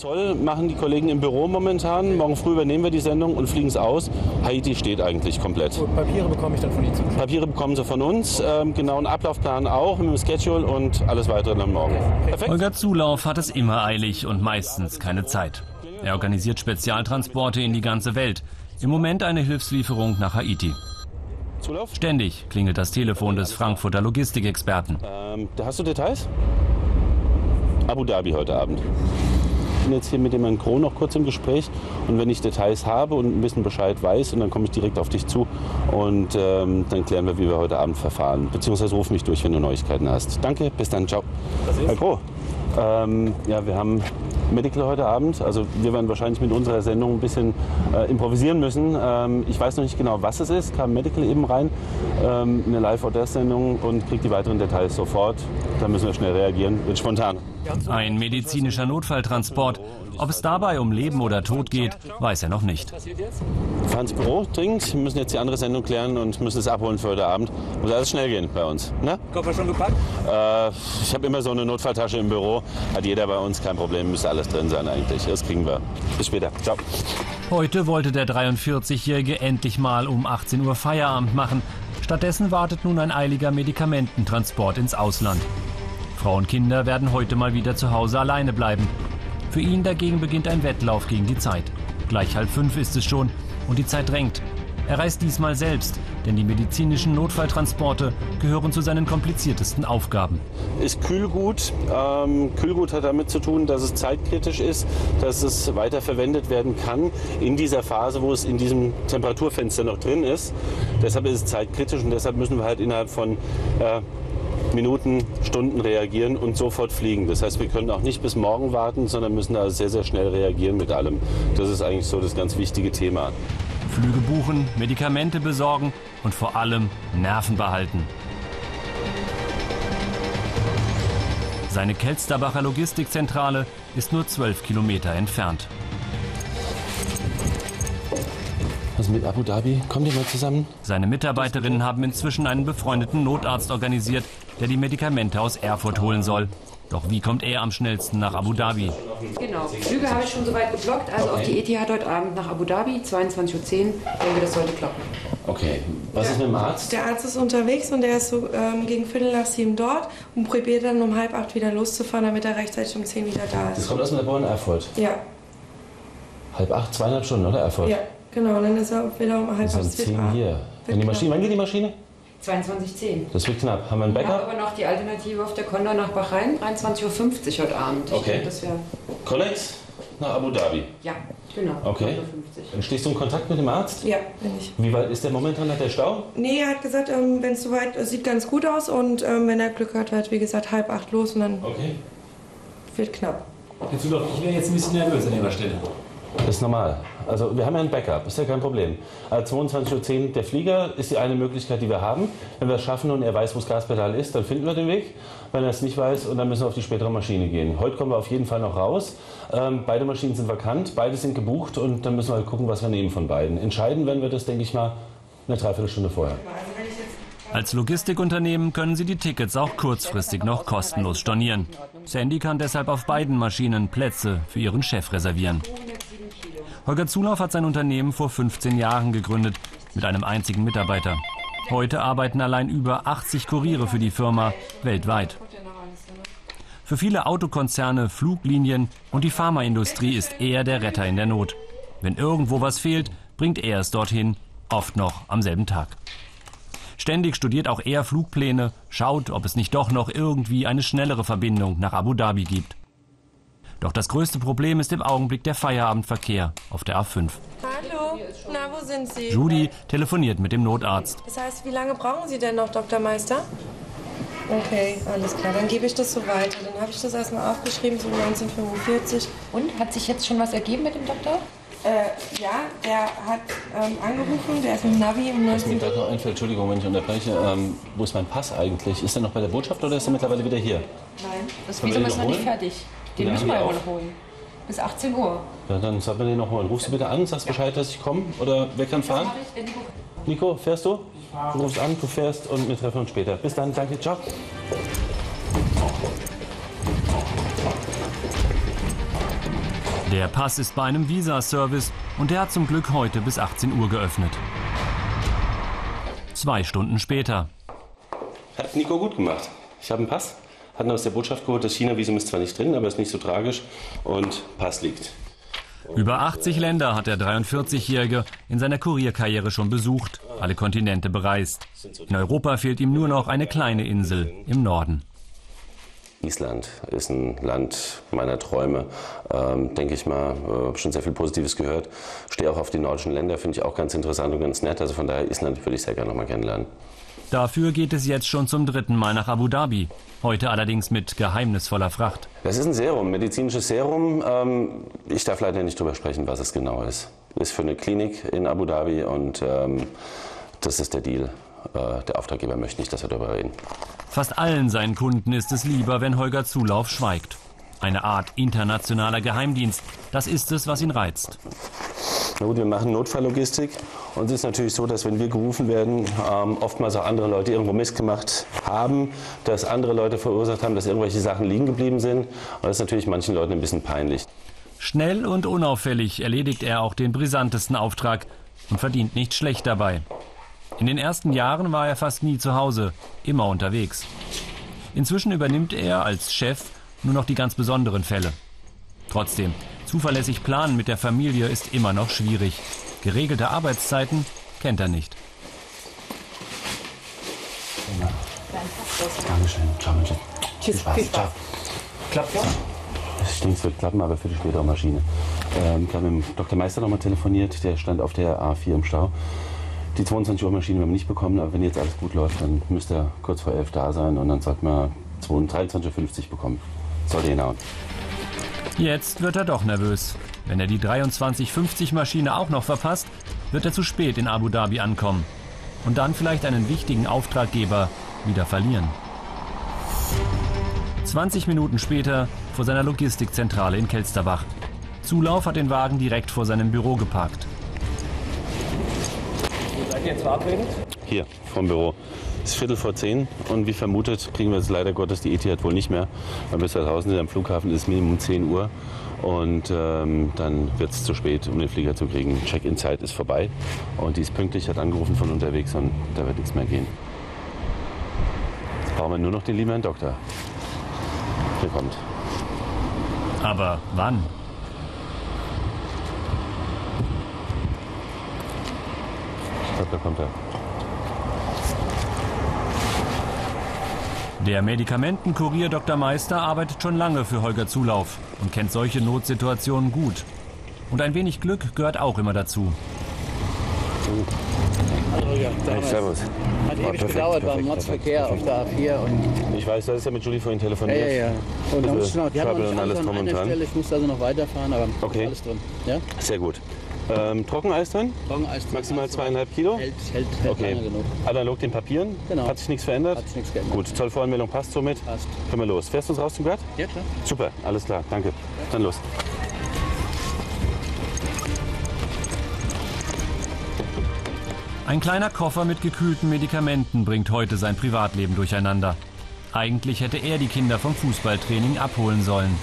Zoll machen die Kollegen im Büro momentan. Morgen früh übernehmen wir die Sendung und fliegen es aus. Haiti steht eigentlich komplett. Gut, Papiere bekomme ich dann von Ihnen zugeschickt? Papiere bekommen Sie von uns, genauen Ablaufplan auch mit dem Schedule und alles weitere dann morgen. Perfekt. Holger Zulauf hat es immer eilig und meistens keine Zeit. Er organisiert Spezialtransporte in die ganze Welt. Im Moment eine Hilfslieferung nach Haiti. Zulauf? Ständig klingelt das Telefon des Frankfurter Logistikexperten. Hast du Details? Abu Dhabi heute Abend. Ich bin jetzt hier mit dem Herrn Kroh noch kurz im Gespräch und wenn ich Details habe und ein bisschen Bescheid weiß, und dann komme ich direkt auf dich zu und dann klären wir, wie wir heute Abend verfahren. Beziehungsweise ruf mich durch, wenn du Neuigkeiten hast. Danke, bis dann, ciao. Herr Kroh, ja, wir haben Medical heute Abend. Also wir werden wahrscheinlich mit unserer Sendung ein bisschen improvisieren müssen. Ich weiß noch nicht genau, was es ist. Kam Medical eben rein, eine Live-Or-Death-Sendung und kriegt die weiteren Details sofort. Da müssen wir schnell reagieren, wird spontan. Ein medizinischer Notfalltransport. Ob es dabei um Leben oder Tod geht, weiß er noch nicht. Wir fahren ins Büro dringend, wir müssen jetzt die andere Sendung klären und müssen es abholen für heute Abend. Muss alles schnell gehen bei uns. Ne? Koffer schon gepackt? Ich habe immer so eine Notfalltasche im Büro. Hat jeder bei uns, kein Problem, müsste alles drin sein eigentlich. Das kriegen wir. Bis später. Ciao. Heute wollte der 43-Jährige endlich mal um 18 Uhr Feierabend machen. Stattdessen wartet nun ein eiliger Medikamententransport ins Ausland. Frau und Kinder werden heute mal wieder zu Hause alleine bleiben. Für ihn dagegen beginnt ein Wettlauf gegen die Zeit. Gleich 4:30 ist es schon und die Zeit drängt. Er reist diesmal selbst, denn die medizinischen Notfalltransporte gehören zu seinen kompliziertesten Aufgaben. Ist Kühlgut. Kühlgut hat damit zu tun, dass es zeitkritisch ist, dass es weiterverwendet werden kann in dieser Phase, wo es in diesem Temperaturfenster noch drin ist. Deshalb ist es zeitkritisch und deshalb müssen wir halt innerhalb von Minuten, Stunden reagieren und sofort fliegen. Das heißt, wir können auch nicht bis morgen warten, sondern müssen da sehr, sehr schnell reagieren mit allem. Das ist eigentlich so das ganz wichtige Thema. Flüge buchen, Medikamente besorgen und vor allem Nerven behalten. Seine Kelsterbacher Logistikzentrale ist nur 12 Kilometer entfernt. Was mit Abu Dhabi? Kommt ihr mal zusammen? Seine Mitarbeiterinnen haben inzwischen einen befreundeten Notarzt organisiert, der die Medikamente aus Erfurt holen soll. Doch wie kommt er am schnellsten nach Abu Dhabi? Genau, Flüge habe ich schon soweit geblockt. Also auf die Etihad heute Abend nach Abu Dhabi, 22:10 Uhr. Ich denke, das sollte klappen. Okay, was ist mit dem Arzt? Der Arzt ist unterwegs und der ist so gegen 7:15 dort und probiert dann um 7:30 wieder loszufahren, damit er rechtzeitig um 10 wieder da ist. Das kommt aus dem Labor in Erfurt? Ja. 7:30, 2,5 Stunden, oder Erfurt? Ja, genau. Und dann ist er wieder um 7:30 das sind 10 hier. Und die Maschine, wann geht die Maschine? 22:10 Uhr. Das wird knapp. Haben wir einen Backup? Ich habe aber noch die Alternative auf der Condor nach Bahrain, 23:50 Uhr heute Abend. Okay. Das wäre. Connex nach Abu Dhabi? Ja, genau. Okay. 23:50 Uhr. Stehst du in Kontakt mit dem Arzt? Ja, bin ich. Wie weit ist der momentan? Hat der Stau? Nee, er hat gesagt, wenn es soweit sieht ganz gut aus und wenn er Glück hat, wird wie gesagt 7:30 los und dann wird knapp. Ich wäre jetzt ein bisschen nervös an Ihrer Stelle. Das ist normal. Also wir haben ja ein Backup, ist ja kein Problem. 22:10 Uhr der Flieger ist die eine Möglichkeit, die wir haben. Wenn wir es schaffen und er weiß, wo das Gaspedal ist, dann finden wir den Weg. Wenn er es nicht weiß, und dann müssen wir auf die spätere Maschine gehen. Heute kommen wir auf jeden Fall noch raus. Beide Maschinen sind vakant, beide sind gebucht und dann müssen wir halt gucken, was wir nehmen von beiden. Entscheiden werden wir das, denke ich mal, eine Dreiviertelstunde vorher. Als Logistikunternehmen können Sie die Tickets auch kurzfristig noch kostenlos stornieren. Sandy kann deshalb auf beiden Maschinen Plätze für ihren Chef reservieren. Holger Zulauf hat sein Unternehmen vor 15 Jahren gegründet, mit einem einzigen Mitarbeiter. Heute arbeiten allein über 80 Kuriere für die Firma weltweit. Für viele Autokonzerne, Fluglinien und die Pharmaindustrie ist er der Retter in der Not. Wenn irgendwo was fehlt, bringt er es dorthin, oft noch am selben Tag. Ständig studiert auch er Flugpläne, schaut, ob es nicht doch noch irgendwie eine schnellere Verbindung nach Abu Dhabi gibt. Doch das größte Problem ist im Augenblick der Feierabendverkehr auf der A5. Hallo, na, wo sind Sie? Judy telefoniert mit dem Notarzt. Das heißt, wie lange brauchen Sie denn noch, Dr. Meister? Okay, alles klar, dann gebe ich das so weiter. Dann habe ich das erstmal aufgeschrieben, so 1945. Und, hat sich jetzt schon was ergeben mit dem Doktor? Ja, der hat angerufen, der ist mit Navi um 19 Was mir gerade noch einfällt, Entschuldigung, wenn ich unterbreche, wo ist mein Pass eigentlich? Ist er noch bei der Botschaft oder ist er mittlerweile wieder hier? Nein, das Visum ist noch nicht fertig. Den müssen wir ja wohl holen. Bis 18 Uhr. Ja, dann sag mir den noch mal. Rufst du bitte an, sagst Bescheid, dass ich komme? Oder wer kann fahren? Nico, fährst du? Du rufst an, du fährst und wir treffen uns später. Bis dann, danke, ciao. Der Pass ist bei einem Visa-Service und der hat zum Glück heute bis 18 Uhr geöffnet. 2 Stunden später. Hat Nico gut gemacht. Ich habe einen Pass, hat ihn aus der Botschaft geholt. Das China-Visum ist zwar nicht drin, aber ist nicht so tragisch und Pass liegt. Über 80 Länder hat der 43-Jährige in seiner Kurierkarriere schon besucht, alle Kontinente bereist. In Europa fehlt ihm nur noch eine kleine Insel im Norden. Island ist ein Land meiner Träume, denke ich mal. Habe schon sehr viel Positives gehört. Stehe auch auf die nordischen Länder, finde ich auch ganz interessant und ganz nett. Also von daher, Island würde ich sehr gerne noch mal kennenlernen. Dafür geht es jetzt schon zum 3. Mal nach Abu Dhabi. Heute allerdings mit geheimnisvoller Fracht. Das ist ein Serum, medizinisches Serum. Ich darf leider nicht drüber sprechen, was es genau ist. Ist für eine Klinik in Abu Dhabi und das ist der Deal. Der Auftraggeber möchte nicht, dass wir darüber reden. Fast allen seinen Kunden ist es lieber, wenn Holger Zulauf schweigt. Eine Art internationaler Geheimdienst, das ist es, was ihn reizt. Na gut, wir machen Notfalllogistik und es ist natürlich so, dass wenn wir gerufen werden, oftmals auch andere Leute irgendwo Mist gemacht haben, dass andere Leute verursacht haben, dass irgendwelche Sachen liegen geblieben sind. Und das ist natürlich manchen Leuten ein bisschen peinlich. Schnell und unauffällig erledigt er auch den brisantesten Auftrag und verdient nicht schlecht dabei. In den ersten Jahren war er fast nie zu Hause, immer unterwegs. Inzwischen übernimmt er als Chef nur noch die ganz besonderen Fälle. Trotzdem, zuverlässig planen mit der Familie ist immer noch schwierig. Geregelte Arbeitszeiten kennt er nicht. Dankeschön. Ciao, Mensch. Tschüss. Viel Spaß. Klappt ja? Ich denke, es wird klappen, aber für die spätere Maschine. Ich habe mit dem Dr. Meister noch mal telefoniert, der stand auf der A4 im Stau. Die 22 Uhr Maschine haben wir nicht bekommen, aber wenn jetzt alles gut läuft, dann müsste er kurz vor 11 da sein und dann sollten wir 23.50 Uhr bekommen. Sollte hinhauen. Jetzt wird er doch nervös. Wenn er die 23:50 Maschine auch noch verpasst, wird er zu spät in Abu Dhabi ankommen. Und dann vielleicht einen wichtigen Auftraggeber wieder verlieren. 20 Minuten später vor seiner Logistikzentrale in Kelsterbach. Zulauf hat den Wagen direkt vor seinem Büro geparkt. Seid ihr jetzt verabredet? Hier, vom Büro. Es ist 9:45 und wie vermutet kriegen wir es leider Gottes die Etihad wohl nicht mehr. Weil bis wir draußen sind am Flughafen ist Minimum 10 Uhr und dann wird es zu spät, um den Flieger zu kriegen. Check-in-Zeit ist vorbei und die ist pünktlich, hat angerufen von unterwegs und da wird nichts mehr gehen. Jetzt brauchen wir nur noch den lieben Herrn Doktor. Der kommt. Aber wann? Ich glaube, da kommt er. Der Medikamentenkurier Dr. Meister arbeitet schon lange für Holger Zulauf und kennt solche Notsituationen gut. Und ein wenig Glück gehört auch immer dazu. Hallo Holger, Hey, servus. hat ewig gedauert, war im Mordsverkehr auf der A4 und Ich weiß, du hast ja mit Julie vorhin telefoniert. ja. Und dann musste noch, die haben noch Trouble nicht und alles alles drum an und einer dran. Stelle, ich musste also noch weiterfahren, aber Okay. alles drin. Ja? Sehr gut. Trockeneis drin? Trockeneis drin. Maximal 2,5 Kilo? Hält Okay. lange genug. Analog den Papieren? Genau. Hat sich nichts verändert? Hat sich nichts geändert. Gut, Zollvoranmeldung passt somit. Passt. Können wir los. Fährst du uns raus zum Gott? Ja, klar. Super, alles klar, danke. Dann los. Ein kleiner Koffer mit gekühlten Medikamenten bringt heute sein Privatleben durcheinander. Eigentlich hätte er die Kinder vom Fußballtraining abholen sollen.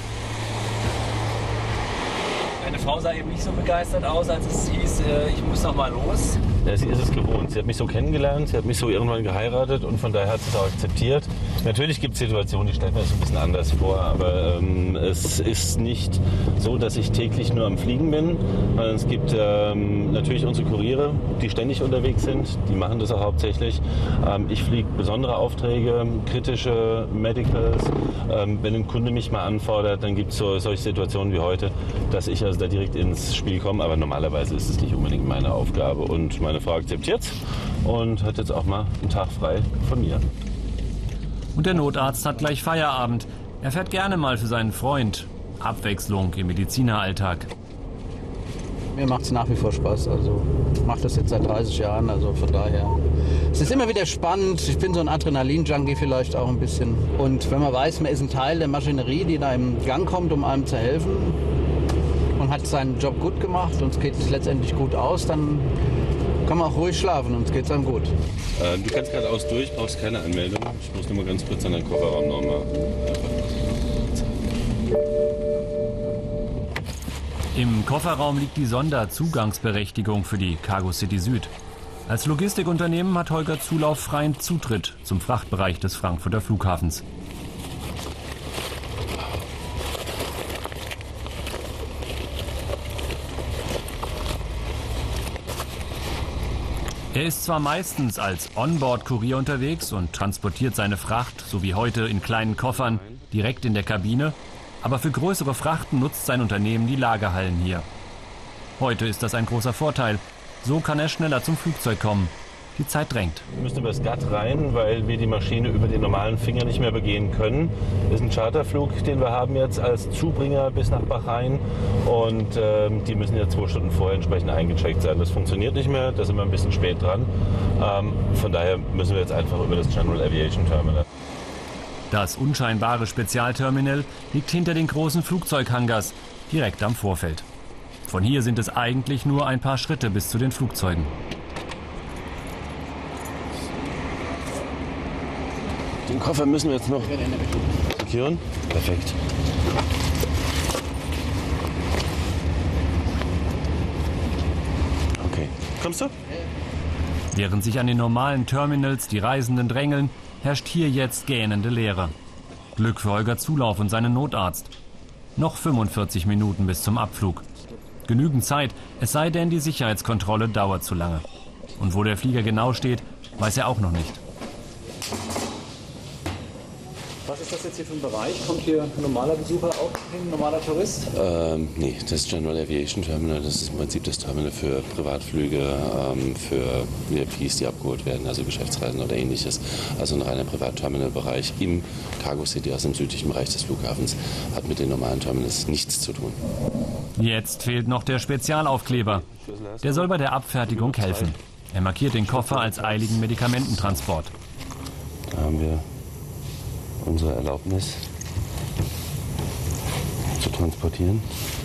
Meine Frau sah eben nicht so begeistert aus, als es hieß, ich muss noch mal los. Ja, sie ist es gewohnt. Sie hat mich so kennengelernt, sie hat mich so irgendwann geheiratet und von daher hat sie es auch akzeptiert. Natürlich gibt es Situationen, die stellen wir uns ein bisschen anders vor, aber es ist nicht so, dass ich täglich nur am Fliegen bin. Es gibt natürlich unsere Kuriere, die ständig unterwegs sind, die machen das auch hauptsächlich. Ich fliege besondere Aufträge, kritische Medicals. Wenn ein Kunde mich mal anfordert, dann gibt es solche Situationen wie heute, dass ich also da direkt ins Spiel komme, aber normalerweise ist es nicht unbedingt meine Aufgabe und meine Frau akzeptiert es und hat jetzt auch mal einen Tag frei von mir. Und der Notarzt hat gleich Feierabend. Er fährt gerne mal für seinen Freund. Abwechslung im Medizineralltag. Mir macht es nach wie vor Spaß. Also ich mache das jetzt seit 30 Jahren, also von daher. Es ist immer wieder spannend. Ich bin so ein Adrenalin-Junkie vielleicht auch ein bisschen. Und wenn man weiß, man ist ein Teil der Maschinerie, die da im Gang kommt, um einem zu helfen und hat seinen Job gut gemacht und es geht sich letztendlich gut aus, dann kann man auch ruhig schlafen und es geht einem gut. Du kannst geradeaus durch, brauchst keine Anmeldung. Ich muss nur mal ganz kurz an deinen Kofferraum nochmal. Im Kofferraum liegt die Sonderzugangsberechtigung für die Cargo City Süd. Als Logistikunternehmen hat Holger Zulauf freien Zutritt zum Frachtbereich des Frankfurter Flughafens. Er ist zwar meistens als Onboard-Kurier unterwegs und transportiert seine Fracht, so wie heute, in kleinen Koffern direkt in der Kabine, aber für größere Frachten nutzt sein Unternehmen die Lagerhallen hier. Heute ist das ein großer Vorteil. So kann er schneller zum Flugzeug kommen. Die Zeit drängt. Wir müssen über das GATT rein, weil wir die Maschine über den normalen Finger nicht mehr begehen können. Das ist ein Charterflug, den wir haben jetzt als Zubringer bis nach Bahrain. Und die müssen ja 2 Stunden vorher entsprechend eingecheckt sein. Das funktioniert nicht mehr, da sind wir ein bisschen spät dran. Von daher müssen wir jetzt einfach über das General Aviation Terminal. Das unscheinbare Spezialterminal liegt hinter den großen Flugzeughangars, direkt am Vorfeld. Von hier sind es eigentlich nur ein paar Schritte bis zu den Flugzeugen. Den Koffer müssen wir jetzt noch securen. Perfekt. Okay. Kommst du? Während sich an den normalen Terminals die Reisenden drängeln, herrscht hier jetzt gähnende Leere. Glück für Holger Zulauf und seinen Notarzt. Noch 45 Minuten bis zum Abflug. Genügend Zeit, es sei denn, die Sicherheitskontrolle dauert zu lange. Und wo der Flieger genau steht, weiß er auch noch nicht. Was ist das jetzt hier für ein Bereich? Kommt hier ein normaler Besucher auch hin, ein normaler Tourist? Nee, das General Aviation Terminal, das ist im Prinzip das Terminal für Privatflüge, für VIPs, die abgeholt werden, also Geschäftsreisen oder ähnliches. Also ein reiner Privatterminalbereich im Cargo City aus dem südlichen Bereich des Flughafens hat mit den normalen Terminals nichts zu tun. Jetzt fehlt noch der Spezialaufkleber. Der soll bei der Abfertigung helfen. Er markiert den Koffer als eiligen Medikamententransport. Da haben wir unsere Erlaubnis zu transportieren.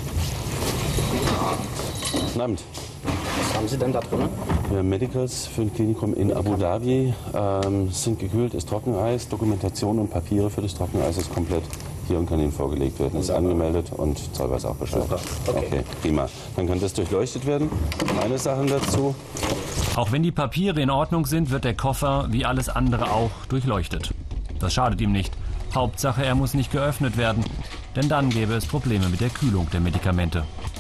Guten Abend. Was haben Sie denn da drin? Wir haben Medicals für ein Klinikum in Abu Dhabi. Sind gekühlt, ist Trockeneis. Dokumentation und Papiere für das Trockeneis ist komplett hier und kann Ihnen vorgelegt werden. Ist angemeldet und Zoll weiß auch Bescheid. Okay, prima. Dann kann das durchleuchtet werden. Meine Sachen dazu. Auch wenn die Papiere in Ordnung sind, wird der Koffer, wie alles andere auch, durchleuchtet. Das schadet ihm nicht. Hauptsache, er muss nicht geöffnet werden, denn dann gäbe es Probleme mit der Kühlung der Medikamente.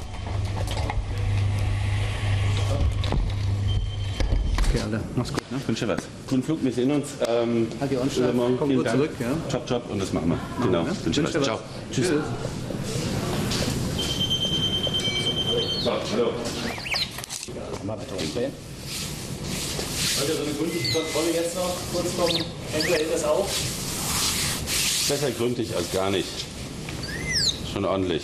Okay, alle. Mach's gut, ne? Ich wünsche was. Guten Flug, wir sehen uns. Halt die Ohren Morgen. Komm Vielen gut Dank. zurück, ja? Chop, chop und das machen wir. Genau. ne? Wünsche was. Wünsche Ciao. was. Tschüss. So, hallo. Mal bitte umdrehen. Also so eine gründliche Kontrolle jetzt noch, kurz vom Händler hält das auch. Besser gründlich als gar nicht. Schon ordentlich.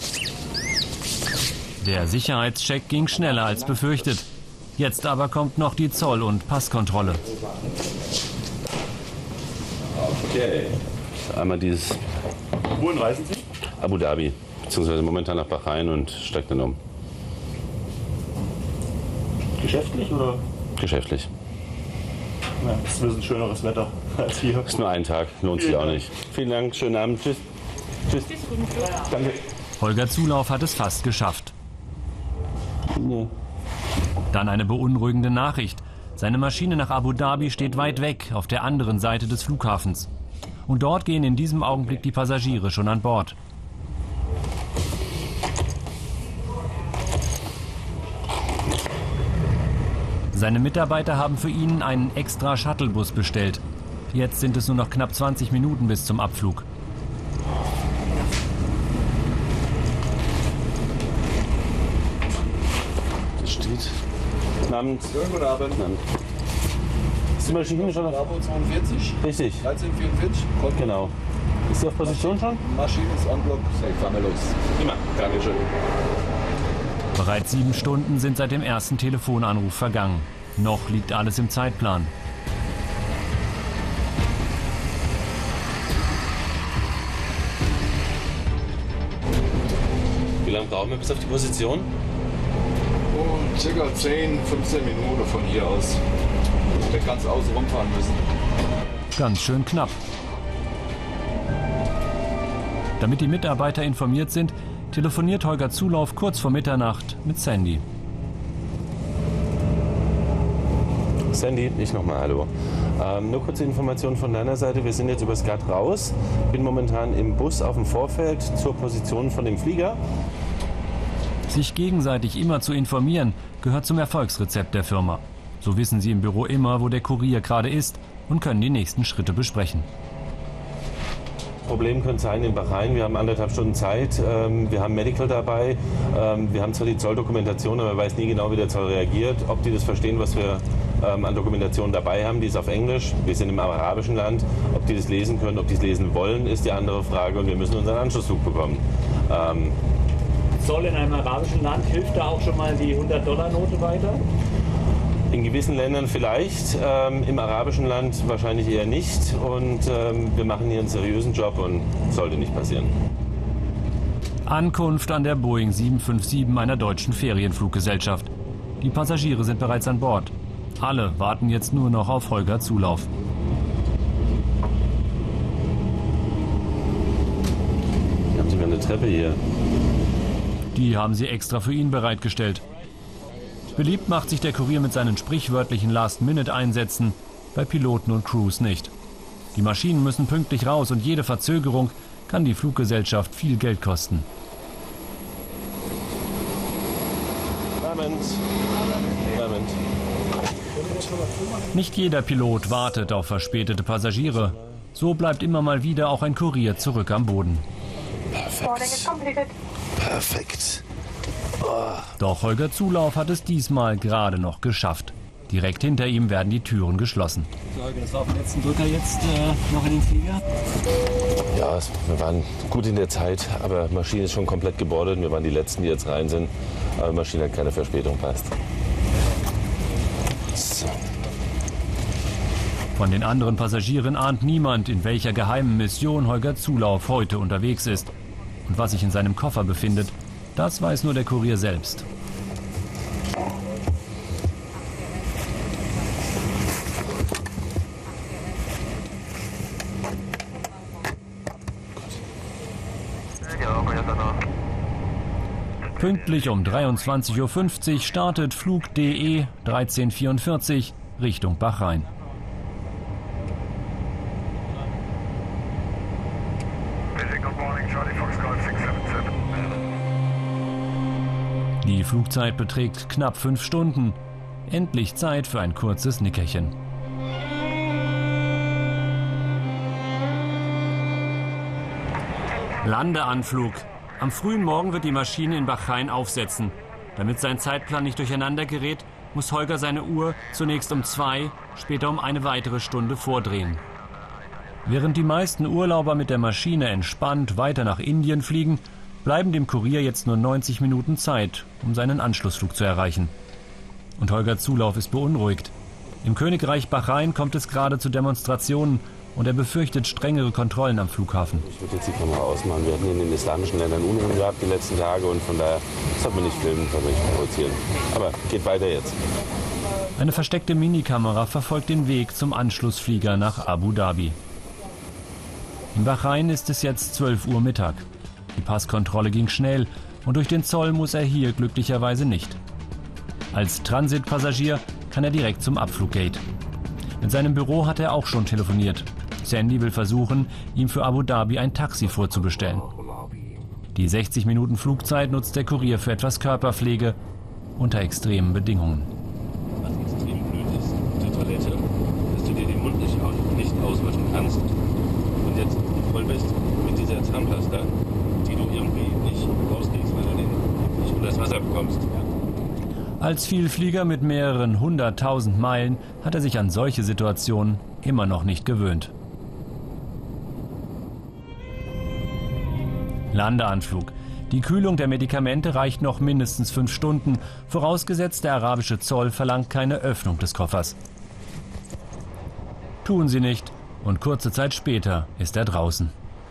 Der Sicherheitscheck ging schneller als befürchtet. Jetzt aber kommt noch die Zoll- und Passkontrolle. Okay. Einmal dieses. Wohin reisen Sie? Abu Dhabi, beziehungsweise momentan nach Bahrain und steigt dann um. Geschäftlich oder? Geschäftlich. Ja, es ist ein bisschen schöneres Wetter als hier. Ist nur ein Tag, lohnt sich auch nicht. Vielen Dank, schönen Abend, tschüss. Tschüss. Danke. Holger Zulauf hat es fast geschafft. Nee. Dann eine beunruhigende Nachricht. Seine Maschine nach Abu Dhabi steht weit weg, auf der anderen Seite des Flughafens. Und dort gehen in diesem Augenblick die Passagiere schon an Bord. Seine Mitarbeiter haben für ihn einen extra Shuttlebus bestellt. Jetzt sind es nur noch knapp 20 Minuten bis zum Abflug. Das steht. Guten Abend. Guten Abend. Guten Abend. Ist die Maschine schon auf? Bravo 42, Richtig, 1344. genau. Ist sie auf Position schon? Maschine ist on block. Safe, fahren wir los. Immer. Dankeschön. Bereits 7 Stunden sind seit dem ersten Telefonanruf vergangen. Noch liegt alles im Zeitplan. Wie lange brauchen wir bis auf die Position? Und circa 10, 15 Minuten von hier aus. Wir ganz außen rumfahren müssen. Ganz schön knapp. Damit die Mitarbeiter informiert sind, telefoniert Holger Zulauf kurz vor Mitternacht mit Sandy. Sandy, ich nochmal, hallo. Nur kurze Information von deiner Seite. Wir sind jetzt über Skat raus. Bin momentan im Bus auf dem Vorfeld zur Position von dem Flieger. Sich gegenseitig immer zu informieren, gehört zum Erfolgsrezept der Firma. So wissen sie im Büro immer, wo der Kurier gerade ist und können die nächsten Schritte besprechen. Problem könnte sein in Bahrain, wir haben 1,5 Stunden Zeit, wir haben Medical dabei, wir haben zwar die Zolldokumentation, aber man weiß nie genau, wie der Zoll reagiert, ob die das verstehen, was wir an Dokumentation dabei haben, die ist auf Englisch, wir sind im arabischen Land, ob die das lesen können, ob die es lesen wollen, ist die andere Frage und wir müssen unseren Anschlussflug bekommen. Zoll in einem arabischen Land, hilft da auch schon mal die 100-Dollar-Note weiter? In gewissen Ländern vielleicht, im arabischen Land wahrscheinlich eher nicht. Und wir machen hier einen seriösen Job und sollte nicht passieren. Ankunft an der Boeing 757 einer deutschen Ferienfluggesellschaft. Die Passagiere sind bereits an Bord. Alle warten jetzt nur noch auf Holger Zulauf. Ihr habt sogar eine Treppe hier. Die haben sie extra für ihn bereitgestellt. Beliebt macht sich der Kurier mit seinen sprichwörtlichen Last-Minute-Einsätzen, bei Piloten und Crews nicht. Die Maschinen müssen pünktlich raus und jede Verzögerung kann die Fluggesellschaft viel Geld kosten. Moment. Nicht jeder Pilot wartet auf verspätete Passagiere. So bleibt immer mal wieder auch ein Kurier zurück am Boden. Perfekt. Doch Holger Zulauf hat es diesmal gerade noch geschafft. Direkt hinter ihm werden die Türen geschlossen. So, Holger, das war auf den letzten Drücker jetzt noch in den Flieger? Ja, wir waren gut in der Zeit, aber Maschine ist schon komplett gebordet. Wir waren die Letzten, die jetzt rein sind. Aber Maschine hat keine Verspätung, passt. So. Von den anderen Passagieren ahnt niemand, in welcher geheimen Mission Holger Zulauf heute unterwegs ist. Und was sich in seinem Koffer befindet, das weiß nur der Kurier selbst. Pünktlich um 23:50 Uhr startet Flug DE 1344 Richtung Bahrain. Die Flugzeit beträgt knapp 5 Stunden. Endlich Zeit für ein kurzes Nickerchen. Landeanflug. Am frühen Morgen wird die Maschine in Bahrain aufsetzen. Damit sein Zeitplan nicht durcheinander gerät, muss Holger seine Uhr zunächst um 2, später um eine weitere Stunde vordrehen. Während die meisten Urlauber mit der Maschine entspannt weiter nach Indien fliegen, bleiben dem Kurier jetzt nur 90 Minuten Zeit, um seinen Anschlussflug zu erreichen. Und Holger Zulauf ist beunruhigt. Im Königreich Bahrain kommt es gerade zu Demonstrationen und er befürchtet strengere Kontrollen am Flughafen. Ich würde jetzt die Kamera ausmachen. Wir hatten in den islamischen Ländern Unruhen gehabt die letzten Tage und von daher sollte man nicht filmen, sollte man nicht provozieren. Aber geht weiter jetzt. Eine versteckte Minikamera verfolgt den Weg zum Anschlussflieger nach Abu Dhabi. In Bahrain ist es jetzt 12 Uhr Mittag. Die Passkontrolle ging schnell und durch den Zoll muss er hier glücklicherweise nicht. Als Transitpassagier kann er direkt zum Abfluggate. Mit seinem Büro hat er auch schon telefoniert. Sandy will versuchen, ihm für Abu Dhabi ein Taxi vorzubestellen. Die 60 Minuten Flugzeit nutzt der Kurier für etwas Körperpflege unter extremen Bedingungen. Was extrem blöd ist, auf der Toilette, dass du dir den Mund nicht auswaschen kannst und jetzt voll bist mit dieser Zahnpasta, die du irgendwie nicht rauskriegst, weil du nicht unter das Wasser bekommst. Als Vielflieger mit mehreren 100.000 Meilen hat er sich an solche Situationen immer noch nicht gewöhnt. Landeanflug. Die Kühlung der Medikamente reicht noch mindestens 5 Stunden, vorausgesetzt der arabische Zoll verlangt keine Öffnung des Koffers. Tun sie nicht und kurze Zeit später ist er draußen.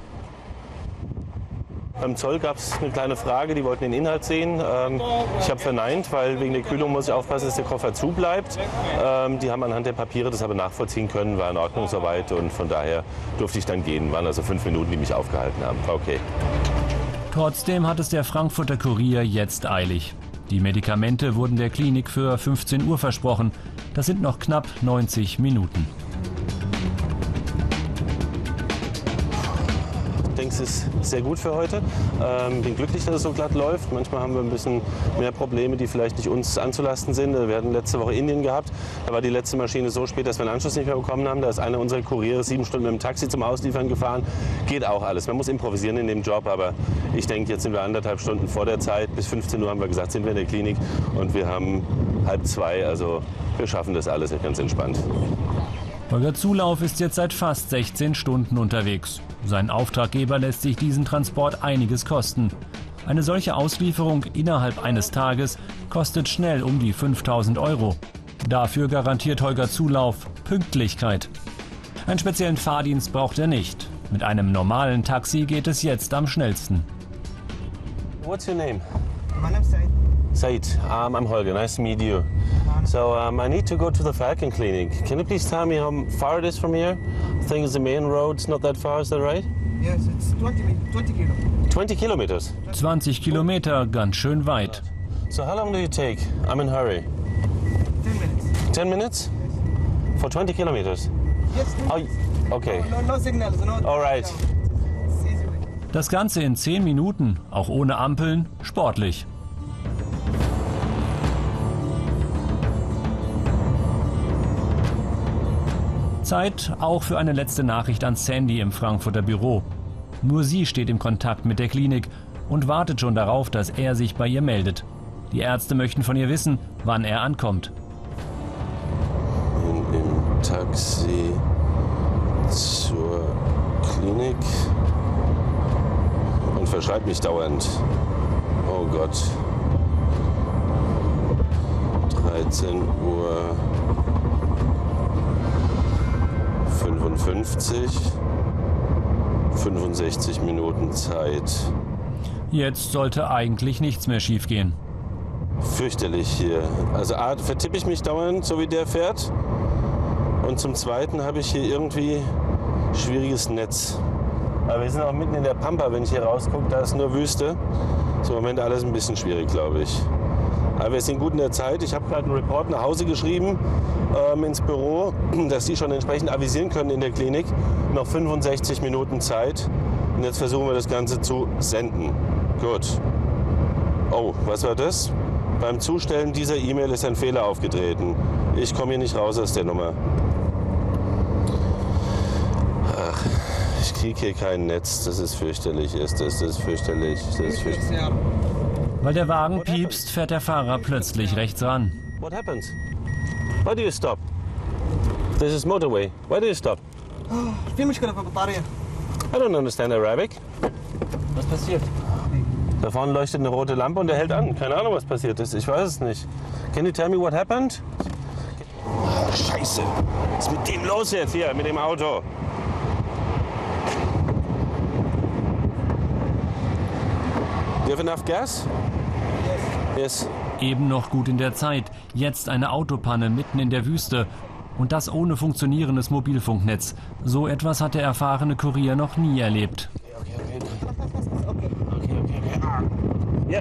Beim Zoll gab es eine kleine Frage, die wollten den Inhalt sehen. Ich habe verneint, weil wegen der Kühlung muss ich aufpassen, dass der Koffer zu bleibt. Die haben anhand der Papiere das aber nachvollziehen können, war in Ordnung soweit und von daher durfte ich dann gehen. Waren also 5 Minuten, die mich aufgehalten haben. Okay. Trotzdem hat es der Frankfurter Kurier jetzt eilig. Die Medikamente wurden der Klinik für 15 Uhr versprochen. Das sind noch knapp 90 Minuten. Ich denke, es ist sehr gut für heute. Bin glücklich, dass es so glatt läuft. Manchmal haben wir ein bisschen mehr Probleme, die vielleicht nicht uns anzulasten sind. Wir hatten letzte Woche Indien gehabt. Da war die letzte Maschine so spät, dass wir den Anschluss nicht mehr bekommen haben. Da ist einer unserer Kuriere 7 Stunden mit dem Taxi zum Ausliefern gefahren. Geht auch alles. Man muss improvisieren in dem Job. Aber ich denke, jetzt sind wir 1,5 Stunden vor der Zeit. Bis 15 Uhr haben wir gesagt, sind wir in der Klinik. Und wir haben 1:30. Also wir schaffen das alles ganz entspannt. Holger Zulauf ist jetzt seit fast 16 Stunden unterwegs. Sein Auftraggeber lässt sich diesen Transport einiges kosten. Eine solche Auslieferung innerhalb eines Tages kostet schnell um die 5.000 €. Dafür garantiert Holger Zulauf Pünktlichkeit. Einen speziellen Fahrdienst braucht er nicht. Mit einem normalen Taxi geht es jetzt am schnellsten. What's your name? My name is Said. Said, I'm Holger. Nice to meet you. So I need to go to the Falcon Clinic. Can you please tell me how far it is from here? I think it's the main road. It's not that far. Is that right? Yes, it's 20 kilometers. 20 kilometers. 20 Kilometer, ganz schön weit. So how long do you take? I'm in a hurry. 10 minutes. 10 minutes? For 20 kilometers? Yes. Oh, okay. No signals. No. All right. Das Ganze in 10 Minuten, auch ohne Ampeln, sportlich. Zeit auch für eine letzte Nachricht an Sandy im Frankfurter Büro. Nur sie steht im Kontakt mit der Klinik und wartet schon darauf, dass er sich bei ihr meldet. Die Ärzte möchten von ihr wissen, wann er ankommt. Bin im Taxi zur Klinik und verschreibt mich dauernd. Oh Gott. 13 Uhr 55, 65 Minuten Zeit. Jetzt sollte eigentlich nichts mehr schiefgehen. Fürchterlich hier. Also A, vertippe ich mich dauernd, so wie der fährt. Und zum Zweiten habe ich hier irgendwie schwieriges Netz. Aber wir sind auch mitten in der Pampa, wenn ich hier rausgucke, da ist nur Wüste. Ist im Moment alles ein bisschen schwierig, glaube ich. Aber wir sind gut in der Zeit. Ich habe gerade einen Report nach Hause geschrieben ins Büro, dass die schon entsprechend avisieren können in der Klinik. Noch 65 Minuten Zeit. Und jetzt versuchen wir das Ganze zu senden. Gut. Oh, was war das? Beim Zustellen dieser E-Mail ist ein Fehler aufgetreten. Ich komme hier nicht raus aus der Nummer. Ach, ich kriege hier kein Netz. Das ist fürchterlich. Das ist fürchterlich. Das ist fürchterlich. Weil der Wagen piepst, fährt der Fahrer plötzlich rechts ran. What happens? Why do you stop? This is motorway. Why do you stop? في مشكلة في البطارية. I don't understand Arabic. Was passiert? Da vorne leuchtet eine rote Lampe und der hält an. Keine Ahnung, was passiert ist. Ich weiß es nicht. Can you tell me what happened? Ach, Scheiße. Was ist mit dem los jetzt hier, mit dem Auto? You have enough gas? Yes. Eben noch gut in der Zeit. Jetzt eine Autopanne mitten in der Wüste. Und das ohne funktionierendes Mobilfunknetz. So etwas hat der erfahrene Kurier noch nie erlebt. Okay. Ja.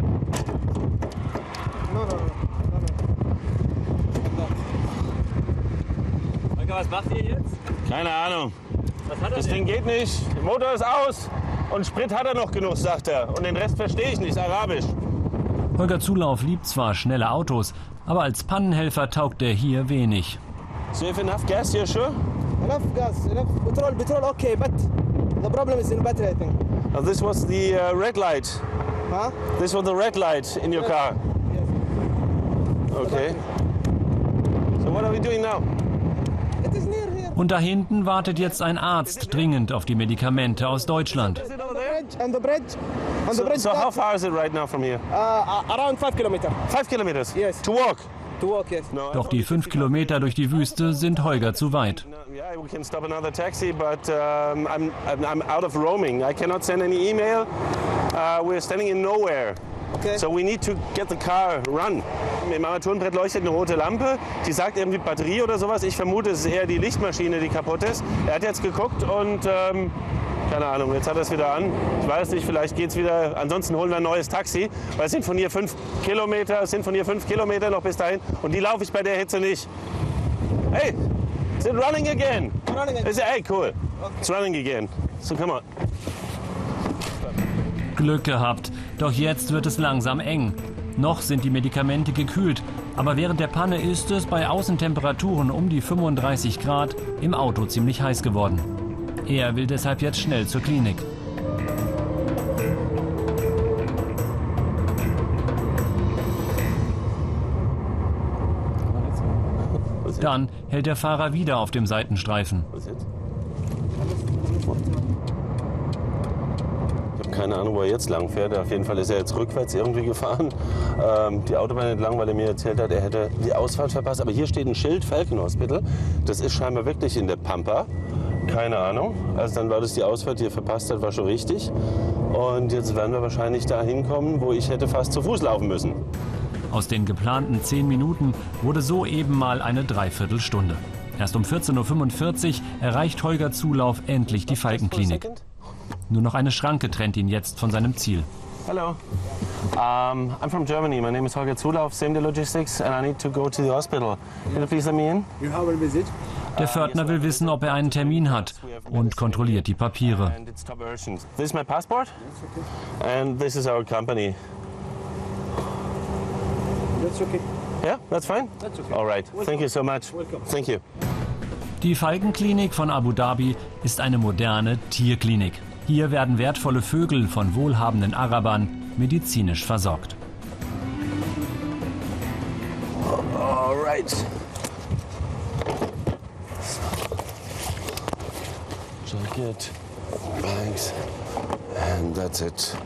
Holger, was macht ihr jetzt? Keine Ahnung. Was hat er Das denn? Ding geht nicht. Der Motor ist aus. Und Sprit hat er noch genug, sagt er. Und den Rest verstehe ich nicht, Arabisch. Holger Zulauf liebt zwar schnelle Autos, aber als Pannenhelfer taugt er hier wenig. So you have enough gas here, sure? Enough gas, enough petrol, okay, but the problem is in battery, I think. This was the red light. Huh? This was the red light in your car. Yes. Okay. So what are we doing now? It is near here. Und da hinten wartet jetzt ein Arzt dringend auf die Medikamente aus Deutschland. On the bridge. On the bridge. So how far is it right now from here? Around 5 kilometers. 5 kilometers? Yes. To walk? To walk, yes. No, Doch die 5 Kilometer durch die Wüste sind Holger zu weit. Yeah, we can stop another taxi, but I'm out of roaming. I cannot send any email. We're standing in nowhere. Okay. So we need to get the car run. Im Armaturenbrett leuchtet eine rote Lampe. Die sagt irgendwie Batterie oder sowas. Ich vermute, es ist eher die Lichtmaschine, die kaputt ist. Er hat jetzt geguckt und keine Keine Ahnung, jetzt hat er es wieder an. Ich weiß nicht, vielleicht geht es wieder. Ansonsten holen wir ein neues Taxi, weil es sind von hier 5 Kilometer noch bis dahin. Und die laufe ich bei der Hitze nicht. Hey, is it running again? Running again. Hey, cool. Okay. It's running again. So, come on. Glück gehabt, doch jetzt wird es langsam eng. Noch sind die Medikamente gekühlt, aber während der Panne ist es bei Außentemperaturen um die 35 Grad im Auto ziemlich heiß geworden. Er will deshalb jetzt schnell zur Klinik. Dann hält der Fahrer wieder auf dem Seitenstreifen. Ich habe keine Ahnung, wo er jetzt lang fährt. Auf jeden Fall ist er jetzt rückwärts irgendwie gefahren. Die Autobahn entlang, weil er mir erzählt hat, er hätte die Ausfahrt verpasst. Aber hier steht ein Schild, Falcon Hospital. Das ist scheinbar wirklich in der Pampa. Keine Ahnung. Also dann war das die Ausfahrt, die er verpasst hat, war schon richtig. Und jetzt werden wir wahrscheinlich da hinkommen, wo ich hätte fast zu Fuß laufen müssen. Aus den geplanten 10 Minuten wurde so eben mal eine Dreiviertelstunde. Erst um 14:45 Uhr erreicht Holger Zulauf endlich die Falkenklinik. Nur noch eine Schranke trennt ihn jetzt von seinem Ziel. Hello. I'm from Germany. My name is Holger Zulauf, Same Day Logistics, and I need to go to the hospital. Can you please let me in? You have a visit? Der Pförtner will wissen, ob er einen Termin hat und kontrolliert die Papiere. This is my passport and this is our company. That's okay. Yeah, that's fine? That's okay. All right. Thank you so much. Welcome. Thank you. Die Falkenklinik von Abu Dhabi ist eine moderne Tierklinik. Hier werden wertvolle Vögel von wohlhabenden Arabern medizinisch versorgt. All right. Jacket, bags, and that's it.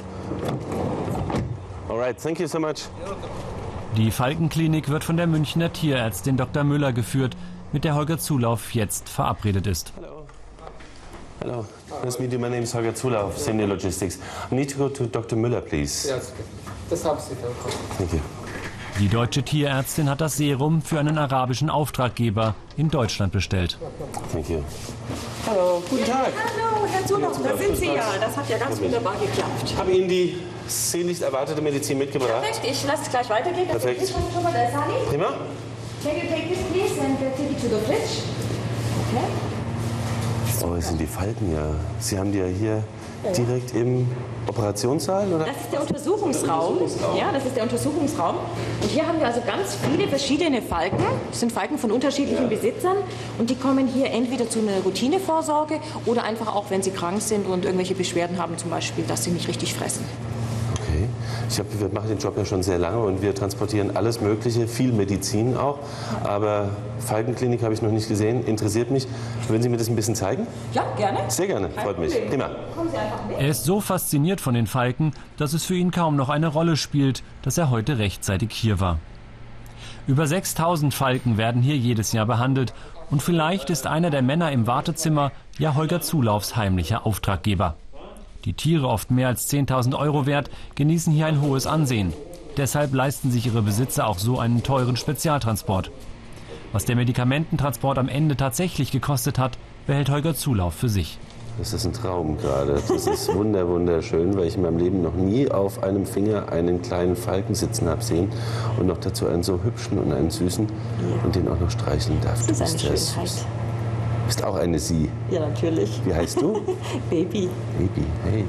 All right, thank you so much. Die Falkenklinik wird von der Münchner Tierärztin Dr. Müller geführt, mit der Holger Zulauf jetzt verabredet ist. Hello. Hello. Nice to meet you. My name is Holger Zulauf, Same Day Logistics. I need to go to Dr. Müller, please. Yes, okay. Just have a seat. Thank you. Die deutsche Tierärztin hat das Serum für einen arabischen Auftraggeber in Deutschland bestellt. Thank you. Hallo, guten Tag. Hallo, Herr Zulauf, da sind Sie ja. Das hat ja ganz wunderbar geklappt. Ich habe Ihnen die sehnlichst erwartete Medizin mitgebracht. Perfekt, ich lasse es gleich weitergehen. Perfekt. Prima. Can you take this please and take it to the fridge? Okay. Oh, es sind die Falken ja. Sie haben die ja hier direkt im Operationssaal, oder? Das ist der Untersuchungsraum. Ja, das ist der Untersuchungsraum. Und hier haben wir also ganz viele verschiedene Falken. Das sind Falken von unterschiedlichen Besitzern. Und die kommen hier entweder zu einer Routinevorsorge oder einfach auch, wenn sie krank sind und irgendwelche Beschwerden haben, zum Beispiel, dass sie nicht richtig fressen. Okay. Wir machen den Job ja schon sehr lange und wir transportieren alles Mögliche, viel Medizin auch. Aber Falkenklinik habe ich noch nicht gesehen, interessiert mich. Würden Sie mir das ein bisschen zeigen? Ja, gerne. Sehr gerne, freut mich. Prima. Kommen Sie einfach mit. Er ist so fasziniert von den Falken, dass es für ihn kaum noch eine Rolle spielt, dass er heute rechtzeitig hier war. Über 6000 Falken werden hier jedes Jahr behandelt. Und vielleicht ist einer der Männer im Wartezimmer ja Holger Zulaufs heimlicher Auftraggeber. Die Tiere, oft mehr als 10.000 € wert, genießen hier ein hohes Ansehen. Deshalb leisten sich ihre Besitzer auch so einen teuren Spezialtransport. Was der Medikamententransport am Ende tatsächlich gekostet hat, behält Holger Zulauf für sich. Das ist ein Traum gerade. Das ist wunderschön, weil ich in meinem Leben noch nie auf einem Finger einen kleinen Falken sitzen habe sehen. Und noch dazu einen so hübschen und einen süßen und den auch noch streicheln darf. Das ist eine Schönheit. Du bist auch eine Sie. Ja, natürlich. Wie heißt du? Baby. Baby, hey.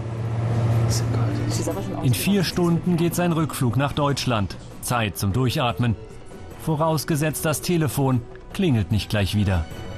Das ist In 4 Stunden geht sein Rückflug nach Deutschland. Zeit zum Durchatmen. Vorausgesetzt, das Telefon klingelt nicht gleich wieder.